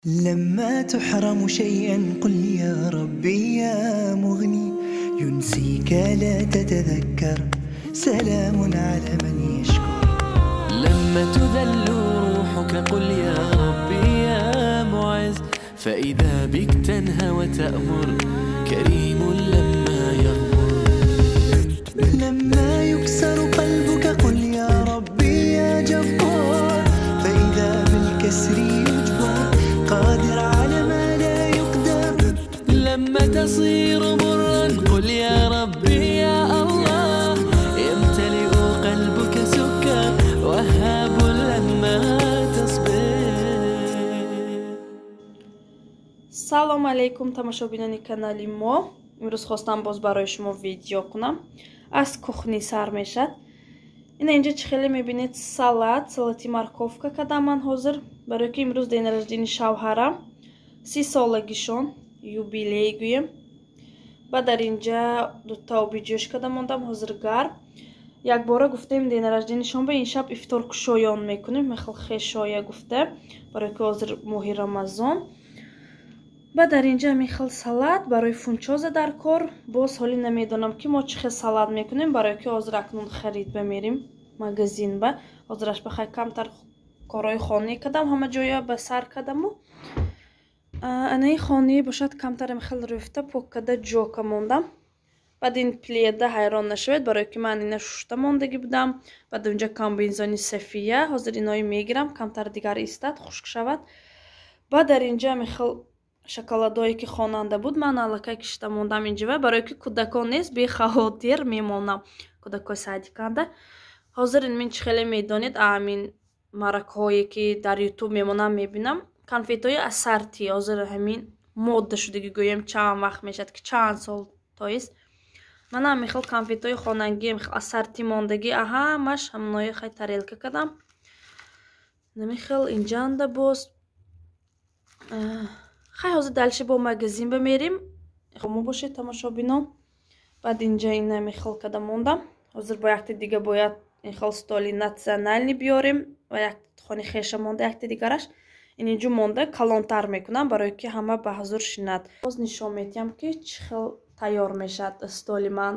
لما تحرم شيئا قل يا ربي يا مغني ينسيك لا تتذكر سلام على من يشكر. لما تذل روحك قل يا ربي يا معز فإذا بك تنهى وتأمر كريم لما يغمر. لما يكسر قلبك قل يا ربي يا جبار فإذا بالكسر يجبر قادر على ما لا يقدر. لما تصير مرا قل يا ربي يا الله يمتلئ قلبك سكر وهاب لما تصبر. салом алейкум тамошобинони канали мо. имрӯз хостам боз барои шумо видео кунам. аз кухни сар мешад. ина инҷа чӣ хеле мебинед салати морковка кардам ман ҳозир барои ки имрӯз денраҷдини шавҳарам 30 солагишон юбилей гӯем. баъд дар инҷа дута оби ҷӯш карда мондам ҳозир гарм. якбора гуфтем денраҷдинишон ба ин шаб ифторкушоён мекунем мехел хешоя гуфта барои ки ҳозир моҳи рамазон. ба дар инҷа мехел салат барои фунчоза дар кор. боз ҳолӣ намедонам ки мо чӣ хел салат мекунем барои ки ҳозир акнун харид бамерим магазин ба ҳозираш бахай камтар корои хонӣ кардам ҳама ҷоя ба сар кардаму анаи хонӣ бошад камтар мехел рӯфта пок карда ҷока мондам. баъд ин пледа ҳайрон нашавед барои ки ман ина шушта мондагӣ будам. баъд унҷа комбинзони сафия ҳозир инои мегирам камтар дигар истад хушк шавад. баъд дар инҷа мехел шоколадое ки хонанда буд ман аллакай кишида мондам инҷава барои ки кӯдакон нест бехавотир мемонам кӯдакои садиканда. ҳозир ин мин чӣ хеле медонед амин маракҳое ки дар ютуб мемонам мебинам конфетҳои асарти ҳозир ҳамин модда шудагӣ гӯем чанд вақт мешад ки чанд сол тоист манам мехел конфетҳои хонагӣ мехел асарти мондагӣ ҳамаш ҳамонои хай тарелка кардам намехел инҷанда боз хай ҳозир дальше бо магазин бамерим хомо бошед тамошобинон. баъд инҷа ина мехел карда мондам ҳозир бо якте дига бояд инхел столи натсиональни биёрем ва як хони хеша монда якте дигараш ин инҷу монда калонтар мекунам барои ки ҳама ба ҳузур шинад. боз нишон медиҳам ки чӣ хел тайёр мешад столи ман.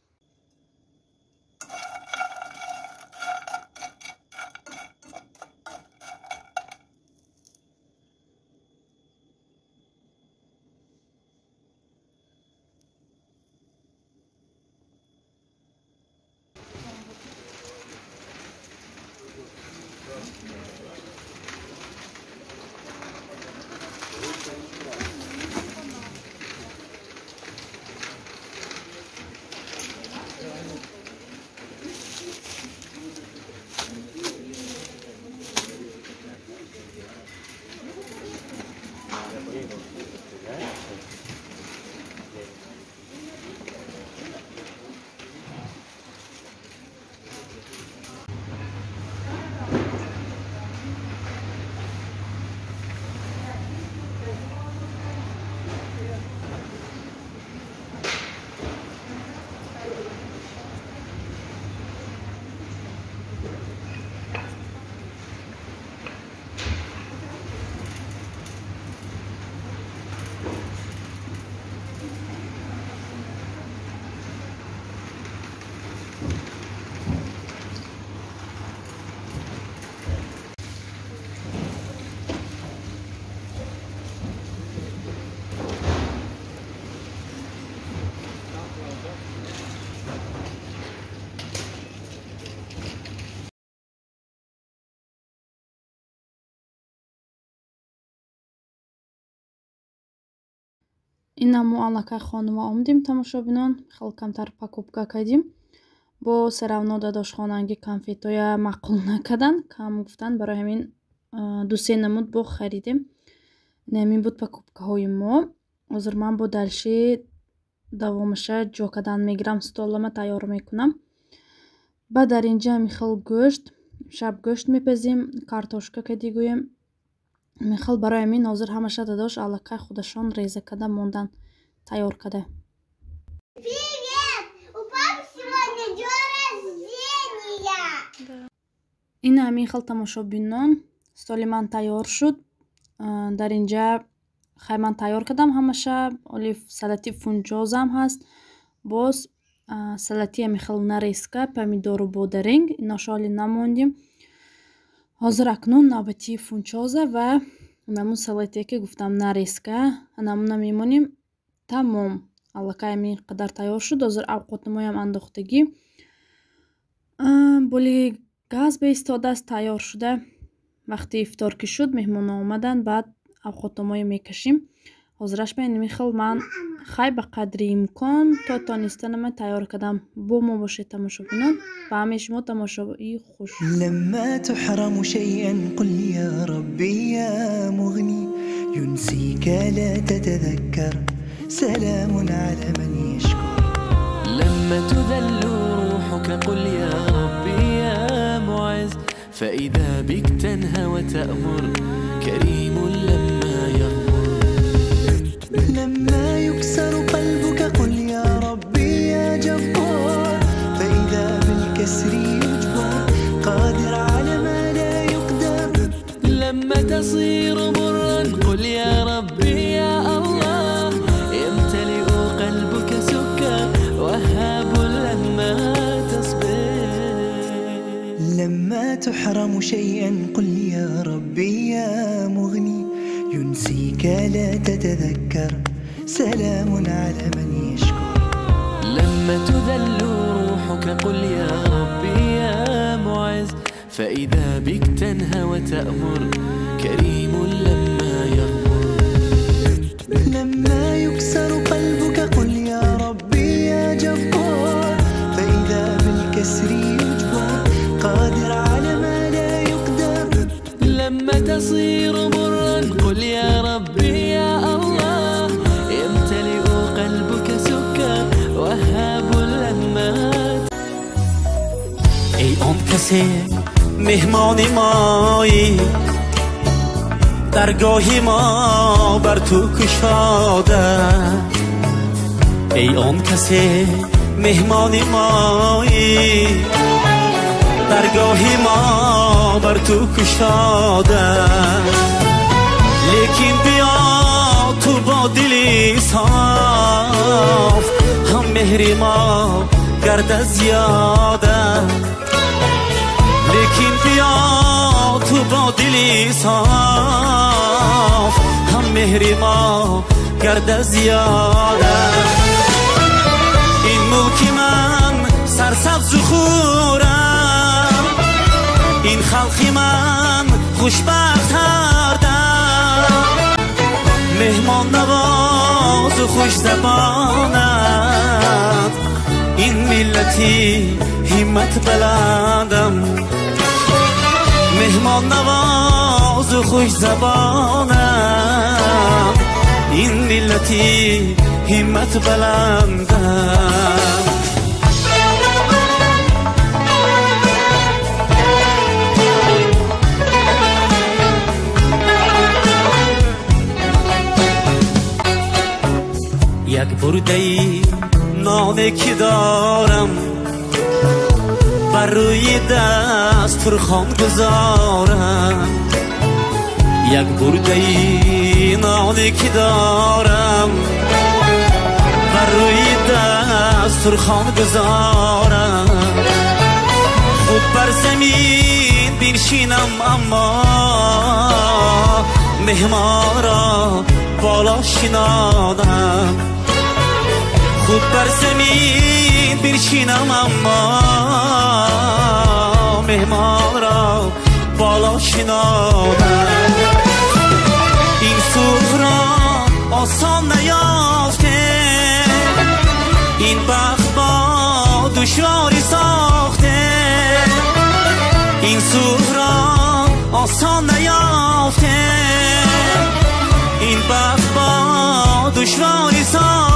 ина мо аллакай хонава омдим тамошобинон хел камтар покупка кардим бо серавно дадошхонанги конфетоя маъқул накардан кам гуфтан барои ҳамин дусе намуд бо харидем. ҳамин буд покупкаҳои мо. ҳозир ман бо далши давомаша ҷо кардан мегирам столама тайёр мекунам. баъд дар инҷа мехел гӯшт шаб гӯшт мепазем картошка кади гӯем мехел барои ҳамин ҳозир ҳамаша дадош аллакай худашон реза карда мондан тайёр карда. Привет! У папы сегодня день рождения! ин ҳамин хел тамошобинон столи ман тайёр шуд. дар инҷа хайман тайёр кардам ҳамаша. оли салати фунҷозам ҳаст, боз салати михел нареска, помидору бодаринг, иноша оли намондим. ҳозир акнун навбати фунчоза ва намун салате ки гуфтам нареска намуна мемоним. Тамом, аллакай ин қадар тайёр шуд. ҳозир авқоти моям андохтагӣ, боли газ баистодааст, тайёр шуда. вақти ифтор ки шуд, меҳмона омадан, баъд авқотомоя мекашем. ҳозираш ба ин михел ман хай ба қадри имкон то тонистанама тайёр кардам. бо мо бошед тамошобинон. ба ҳамаи шумо тамошобии хуш. لما تحرم شيئا قل يا ربي يا مغني ينسيك لا تتذكر سلام على من يشكر. لما تذل روحك قل يا ربي يا معز فإذا بك تنهى وتأمر كريم لما يغمر. لما يكسر قلبك قل يا ربي يا جبار فإذا بالكسر يجبر قادر على ما لا يقدر. لما تصير مرا قل يا ربي يا الله يمتلئ قلبك سكر وهاب لما تصبر. لما تحرم شيئا قل يا ربي يا مغني ينسيك لا تتذكر سلام على من يشكر. لما تذل روحك قل يا ربي يا معز فإذا بك تنهى وتأمر كريم لما يغمر. لما يكسر قلبك قل يا ربي يا جبار فإذا بالكسر يجبر قادر على ما لا يقدر. لما تصير مرا قل يا ربي يا الله يمتلئ قلبك سكر وهاب لما. ای آن کسی مهمانی مایی درگاهی ما بر تو کشاده. ای آن کسی مهمانی مایی درگاهی ما بر تو کشاده. لیکن بیا تو با دلی صاف هم مهری ما گرده زیاده. لیکن بیا تو با دلی صاف هم مهری ما گرده زیاده. این ملک من سرسبز و خورم این خلقی من خوشبخت هردم. مهمان نواز و خوش زبانت این ملتی همت بلندم. مهمان نواز و خوش زبانم این ملتی همت بلندم. یک برده نان که دارم بر روی دسترخوان گذارم. یک برده نان که دارم بر روی دسترخوان گذارم. خود بر زمین بنشینم اما مهمان را بالا شنادم. خود بر زمین بنشینم اما مهمان را بالا شنادم. این سفره آسان نیافته این بخت با دشواری ساخته. این سفره آسان نیافته این بخت با دشواری ساخته.